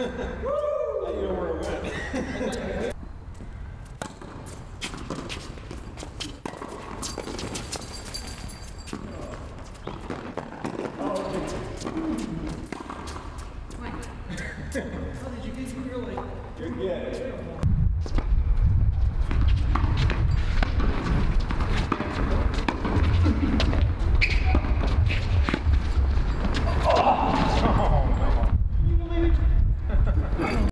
You know where it went. Oh, did you get? You were like, You're good.